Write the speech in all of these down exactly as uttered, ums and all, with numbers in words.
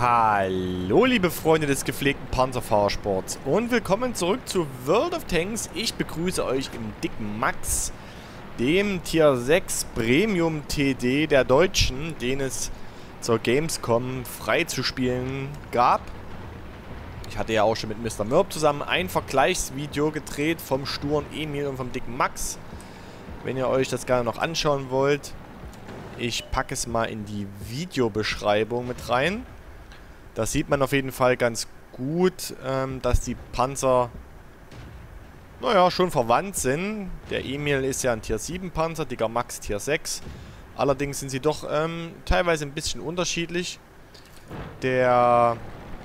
Hallo liebe Freunde des gepflegten Panzerfahrersports und willkommen zurück zu World of Tanks. Ich begrüße euch im dicken Max, dem Tier sechs Premium T D der Deutschen, den es zur Gamescom frei zu spielen gab. Ich hatte ja auch schon mit Mister Mörb zusammen ein Vergleichsvideo gedreht vom sturen Emil und vom dicken Max. Wenn ihr euch das gerne noch anschauen wollt, ich packe es mal in die Videobeschreibung mit rein. Da sieht man auf jeden Fall ganz gut, ähm, dass die Panzer, naja, schon verwandt sind. Der Emil ist ja ein Tier sieben Panzer, dicker Max Tier sechs. Allerdings sind sie doch ähm, teilweise ein bisschen unterschiedlich. Der,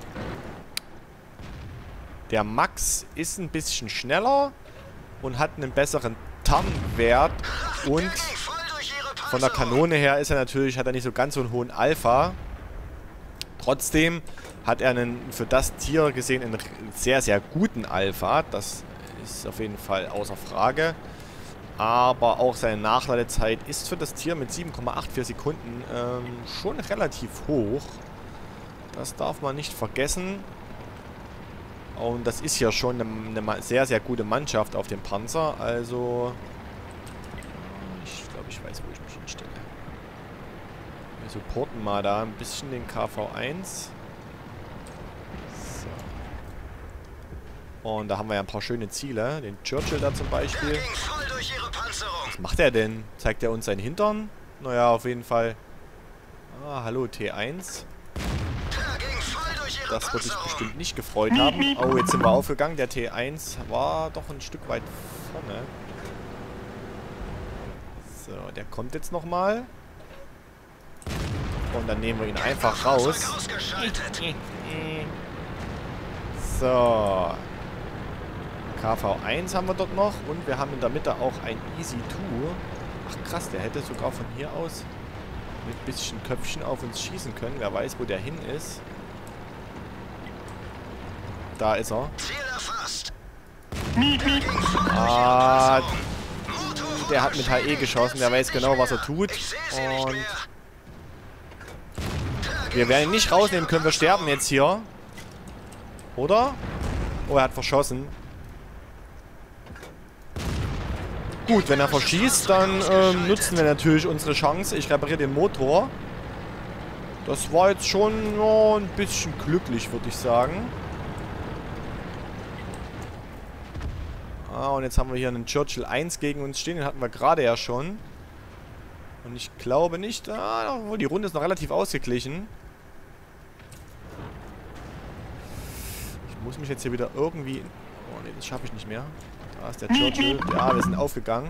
der Max ist ein bisschen schneller und hat einen besseren Tarnwert. Und von der Kanone her ist er natürlich, hat er nicht so ganz so einen hohen Alpha. Trotzdem hat er einen, für das Tier gesehen, einen sehr, sehr guten Alpha. Das ist auf jeden Fall außer Frage. Aber auch seine Nachladezeit ist für das Tier mit sieben Komma vierundachtzig Sekunden ähm, schon relativ hoch. Das darf man nicht vergessen. Und das ist ja schon eine, eine sehr, sehr gute Mannschaft auf dem Panzer. Also, ich glaube, ich weiß, wo ich mich hinstelle. Wir supporten mal da ein bisschen den K V eins. So. Und da haben wir ja ein paar schöne Ziele. Den Churchill da zum Beispiel. Was macht er denn? Zeigt er uns seinen Hintern? Naja, auf jeden Fall. Ah, hallo T eins. Das wird sich bestimmt nicht gefreut haben. Oh, jetzt sind wir aufgegangen. Der T eins war doch ein Stück weit vorne. So, der kommt jetzt nochmal. Und dann nehmen wir ihn einfach raus. So. K V eins haben wir dort noch. Und wir haben in der Mitte auch ein Easy zwei. Ach krass, der hätte sogar von hier aus mit ein bisschen Köpfchen auf uns schießen können. Wer weiß, wo der hin ist. Da ist er. Ah, der hat mit H E geschossen. Der weiß genau, was er tut. Und wir werden ihn nicht rausnehmen können. Wir sterben jetzt hier. Oder? Oh, er hat verschossen. Gut, wenn er verschießt, dann ähm, nutzen wir natürlich unsere Chance. Ich repariere den Motor. Das war jetzt schon oh, ein bisschen glücklich, würde ich sagen. Ah, und jetzt haben wir hier einen Churchill eins gegen uns stehen. Den hatten wir gerade ja schon. Und ich glaube nicht... Ah, obwohl die Runde ist noch relativ ausgeglichen. Ich muss mich jetzt hier wieder irgendwie... Oh ne, das schaffe ich nicht mehr. Da ist der Churchill. Ja, wir sind aufgegangen.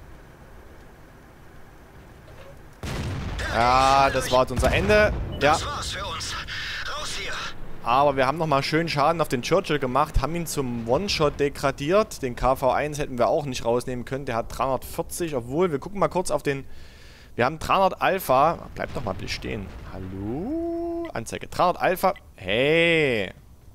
Ja, das war jetzt unser Ende. Ja. Aber wir haben nochmal schön Schaden auf den Churchill gemacht, haben ihn zum One-Shot degradiert. Den K V eins hätten wir auch nicht rausnehmen können. Der hat dreihundertvierzig, obwohl, wir gucken mal kurz auf den... Wir haben dreihundert Alpha. Bleibt doch mal bitte stehen. Hallo? Anzeige. dreihundert Alpha. Hey.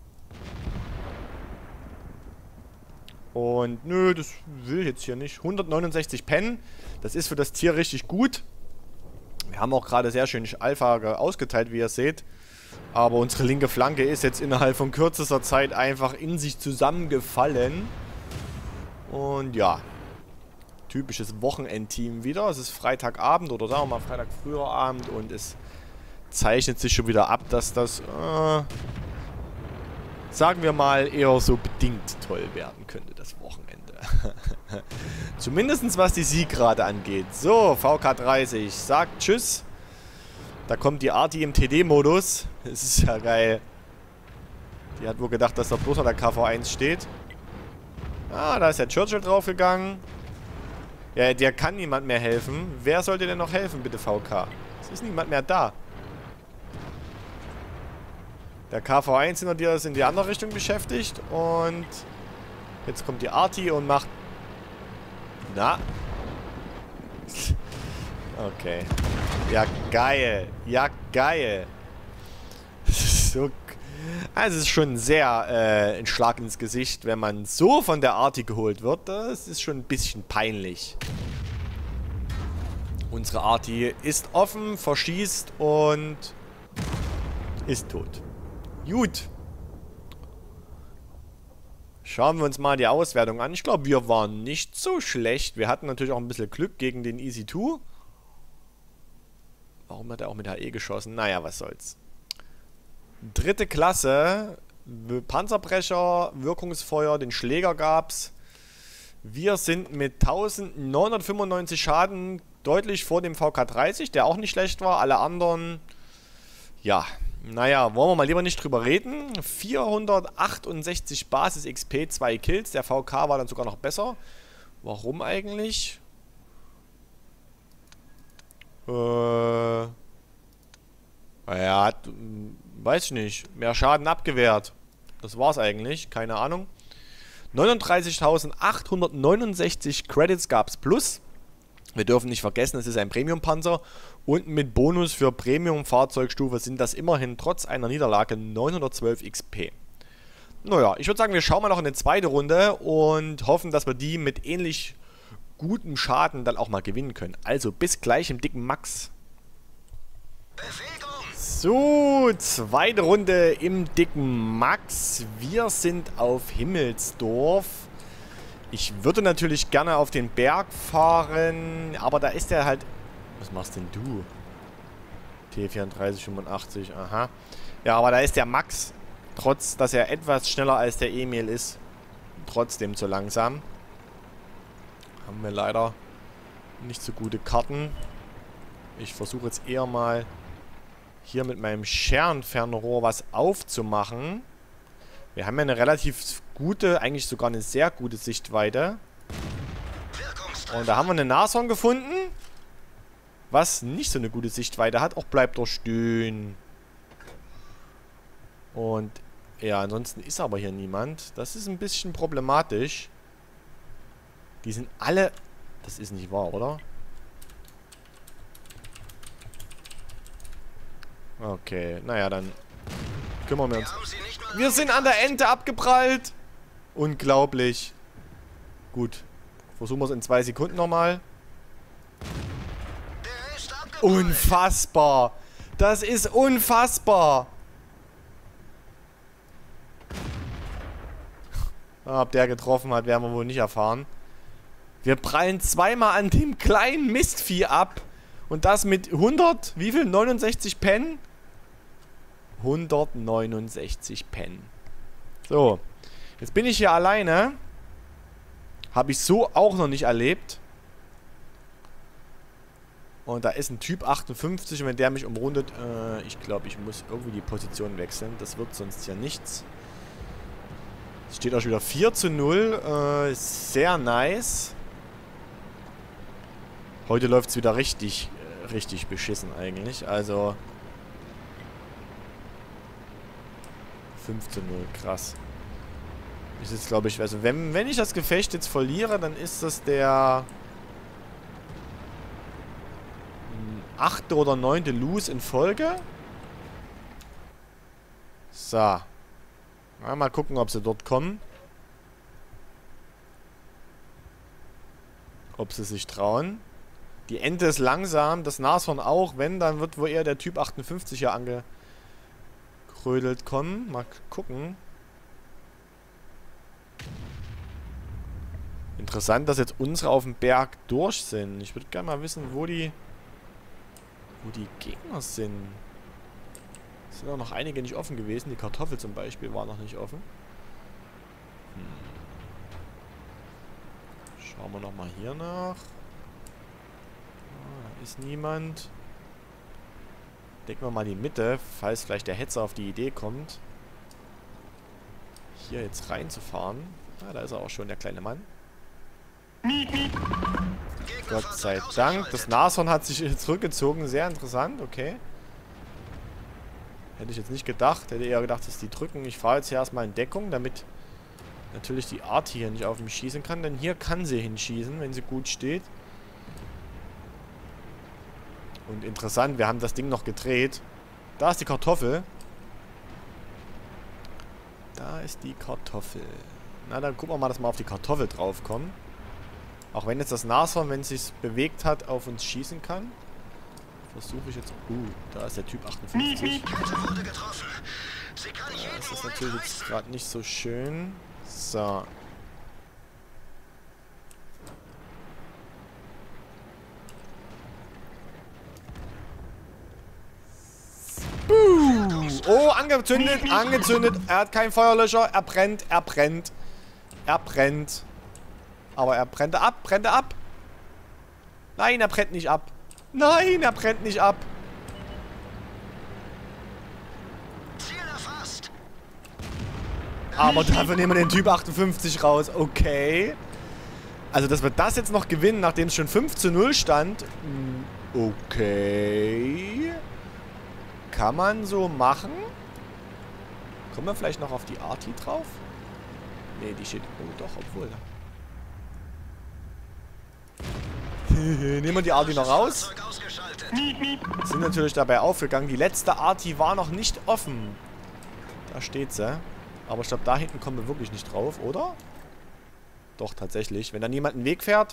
Und nö, das will ich jetzt hier nicht. hundertneunundsechzig Pen. Das ist für das Tier richtig gut. Wir haben auch gerade sehr schön Alpha ausgeteilt, wie ihr seht. Aber unsere linke Flanke ist jetzt innerhalb von kürzester Zeit einfach in sich zusammengefallen. Und ja. Typisches Wochenendteam wieder. Es ist Freitagabend oder sagen wir mal Freitag früher Abend. Und es zeichnet sich schon wieder ab, dass das, äh, sagen wir mal, eher so bedingt toll werden könnte, das Wochenende. Zumindest was die Siegrate angeht. So, V K dreißig sagt Tschüss. Da kommt die Arti im T D-Modus. Das ist ja geil. Die hat wohl gedacht, dass da bloß noch der K V eins steht. Ah, da ist der Churchill draufgegangen. Ja, der kann niemand mehr helfen. Wer sollte denn noch helfen, bitte, V K? Es ist niemand mehr da. Der K V eins hinter dir ist in die andere Richtung beschäftigt. Und jetzt kommt die Arti und macht... Na? Okay. Ja, geil. Ja, geil. So, also es ist schon sehr äh, ein Schlag ins Gesicht, wenn man so von der Arti geholt wird. Das ist schon ein bisschen peinlich. Unsere Arti ist offen, verschießt und Ist tot. Gut. Schauen wir uns mal die Auswertung an. Ich glaube, wir waren nicht so schlecht. Wir hatten natürlich auch ein bisschen Glück gegen den Easy zwei. Warum hat er auch mit H E geschossen? Naja, was soll's. Dritte Klasse. Panzerbrecher, Wirkungsfeuer, den Schläger gab's. Wir sind mit eintausendneunhundertfünfundneunzig Schaden deutlich vor dem V K dreißig, der auch nicht schlecht war. Alle anderen, ja, naja, wollen wir mal lieber nicht drüber reden. vierhundertachtundsechzig Basis-X P, zwei Kills. Der V K war dann sogar noch besser. Warum eigentlich? Äh... Er hat, weiß ich nicht, mehr Schaden abgewehrt. Das war's eigentlich, keine Ahnung. neununddreißigtausendachthundertneunundsechzig Credits gab's plus. Wir dürfen nicht vergessen, es ist ein Premium-Panzer. Und mit Bonus für Premium-Fahrzeugstufe sind das immerhin trotz einer Niederlage neunhundertzwölf X P. Naja, ich würde sagen, wir schauen mal noch in eine zweite Runde und hoffen, dass wir die mit ähnlich gutem Schaden dann auch mal gewinnen können. Also bis gleich im dicken Max. So, zweite Runde im dicken Max. Wir sind auf Himmelsdorf. Ich würde natürlich gerne auf den Berg fahren, aber da ist der halt... Was machst denn du? T vierunddreißig fünfundachtzig, aha. Ja, aber da ist der Max, trotz dass er etwas schneller als der Emil ist, trotzdem zu langsam. Haben wir leider nicht so gute Karten. Ich versuche jetzt eher mal hier mit meinem Scherenfernrohr was aufzumachen. Wir haben ja eine relativ gute, eigentlich sogar eine sehr gute Sichtweite. Und da haben wir eine Nashorn gefunden, was nicht so eine gute Sichtweite hat. Auch bleibt er stehen. Und ja, ansonsten ist aber hier niemand. Das ist ein bisschen problematisch. Die sind alle... Das ist nicht wahr, oder? Okay, naja, dann kümmern wir uns. Wir sind an der Ente abgeprallt. Unglaublich. Gut. Versuchen wir es in zwei Sekunden nochmal. Unfassbar. Das ist unfassbar. Ob der getroffen hat, werden wir wohl nicht erfahren. Wir prallen zweimal an dem kleinen Mistvieh ab. Und das mit hundert, wie viel? neunundsechzig Pen? hundertneunundsechzig Pen. So. Jetzt bin ich hier alleine. Habe ich so auch noch nicht erlebt. Und da ist ein Typ achtundfünfzig. Und wenn der mich umrundet, äh, ich glaube, ich muss irgendwie die Position wechseln. Das wird sonst ja nichts. Es steht auch schon wieder vier zu null. Äh, sehr nice. Heute läuft es wieder richtig, äh, richtig beschissen eigentlich. Also fünf zu null, krass. Ist jetzt, glaube ich, also wenn, wenn ich das Gefecht jetzt verliere, dann ist das der achte oder neunte Lose in Folge. So. Ja, mal gucken, ob sie dort kommen. Ob sie sich trauen. Die Ente ist langsam, das Nashorn auch. Wenn, dann wird wohl eher der Typ achtundfünfzig hier angekrödelt kommen. Mal gucken. Interessant, dass jetzt unsere auf dem Berg durch sind. Ich würde gerne mal wissen, wo die wo die Gegner sind. Es sind auch noch einige nicht offen gewesen. Die Kartoffel zum Beispiel war noch nicht offen. Hm. Schauen wir nochmal hier nach. Ah, da ist niemand. Decken wir mal die Mitte, falls vielleicht der Hetzer auf die Idee kommt, hier jetzt reinzufahren. Ah, da ist er auch schon, der kleine Mann. Gott sei Dank. Das Nashorn hat sich zurückgezogen. Sehr interessant, okay. Hätte ich jetzt nicht gedacht. Hätte eher gedacht, dass die drücken. Ich fahre jetzt hier erstmal in Deckung, damit natürlich die Arti hier nicht auf mich schießen kann. Denn hier kann sie hinschießen, wenn sie gut steht. Und interessant, wir haben das Ding noch gedreht. Da ist die Kartoffel. Da ist die Kartoffel. Na, dann gucken wir mal, dass wir auf die Kartoffel draufkommen. Auch wenn jetzt das Nashorn, wenn es sich bewegt hat, auf uns schießen kann. versuche ich jetzt... Uh, da ist der Typ achtundfünfzig. Wurde getroffen. Sie kann jeden Das ist Moment natürlich jetzt gerade nicht so schön. So. Oh, angezündet, angezündet. Er hat keinen Feuerlöscher. Er brennt, er brennt. Er brennt. Aber er brennt ab, brennt er ab. Nein, er brennt nicht ab. Nein, er brennt nicht ab. Ziel erfasst. Aber dafür nehmen wir den Typ achtundfünfzig raus. Okay. Also, dass wir das jetzt noch gewinnen, nachdem es schon fünf zu null stand. Okay. Kann man so machen. Kommen wir vielleicht noch auf die Arti drauf? Ne, die steht... Oh, doch, obwohl... Nehmen wir die Arti noch raus. Sind natürlich dabei aufgegangen. Die letzte Arti war noch nicht offen. Da steht sie. Aber ich glaube, da hinten kommen wir wirklich nicht drauf, oder? Doch, tatsächlich. Wenn da niemand einen Weg fährt...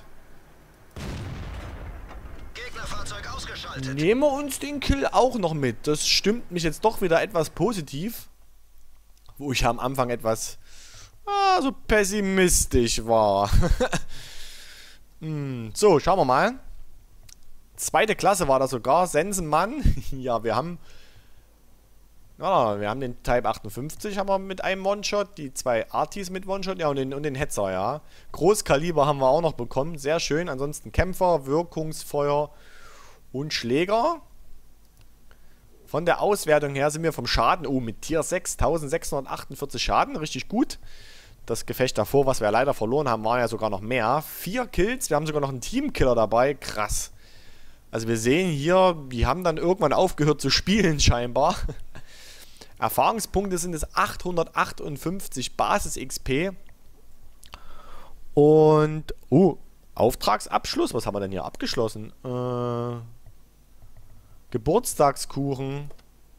Gegnerfahrzeug ausgeschaltet. Nehmen wir uns den Kill auch noch mit. Das stimmt mich jetzt doch wieder etwas positiv. Wo ich am Anfang etwas ah, so pessimistisch war. hm, so, schauen wir mal. Zweite Klasse war das sogar. Sensenmann. Ja, wir haben... Ja, wir haben den Type achtundfünfzig haben wir mit einem One-Shot. Die zwei Artis mit One-Shot. Ja, und den, und den Hetzer, ja. Großkaliber haben wir auch noch bekommen. Sehr schön. Ansonsten Kämpfer, Wirkungsfeuer und Schläger. Von der Auswertung her sind wir vom Schaden, oh, mit Tier sechs, eintausendsechshundertachtundvierzig Schaden, richtig gut. Das Gefecht davor, was wir leider verloren haben, war ja sogar noch mehr. Vier Kills, wir haben sogar noch einen Teamkiller dabei, krass. Also wir sehen hier, die haben dann irgendwann aufgehört zu spielen scheinbar. Erfahrungspunkte sind es achthundertachtundfünfzig Basis-X P. Und, oh, Auftragsabschluss, was haben wir denn hier abgeschlossen? Äh... Geburtstagskuchen.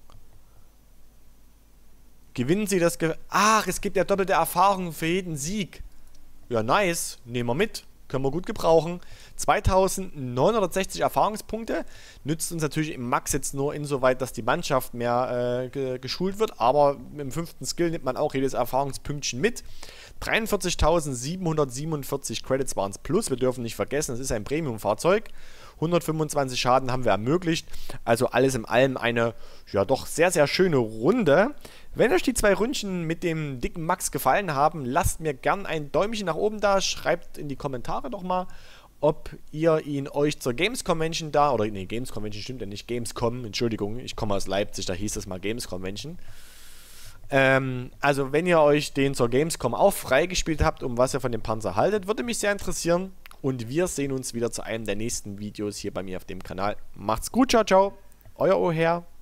Gewinnen Sie das Ge... Ach, es gibt ja doppelte Erfahrung für jeden Sieg. Ja, nice. Nehmen wir mit. Können wir gut gebrauchen. zweitausendneunhundertsechzig Erfahrungspunkte. Nützt uns natürlich im Max jetzt nur insoweit, dass die Mannschaft mehr äh, ge geschult wird. Aber im fünften Skill nimmt man auch jedes Erfahrungspünktchen mit. dreiundvierzigtausendsiebenhundertsiebenundvierzig Credits waren es plus. Wir dürfen nicht vergessen, es ist ein Premium-Fahrzeug. hundertfünfundzwanzig Schaden haben wir ermöglicht. Also alles in allem eine, ja doch sehr, sehr schöne Runde. Wenn euch die zwei Ründchen mit dem dicken Max gefallen haben, lasst mir gern ein Däumchen nach oben da. Schreibt in die Kommentare doch mal, ob ihr ihn euch zur Games Convention da, oder nee, Games Convention stimmt ja nicht, Gamescom, Entschuldigung, ich komme aus Leipzig, da hieß es mal Games Convention. Ähm, also wenn ihr euch den zur Gamescom auch freigespielt habt, um was ihr von dem Panzer haltet, würde mich sehr interessieren. Und wir sehen uns wieder zu einem der nächsten Videos hier bei mir auf dem Kanal. Macht's gut, ciao, ciao. Euer Oher.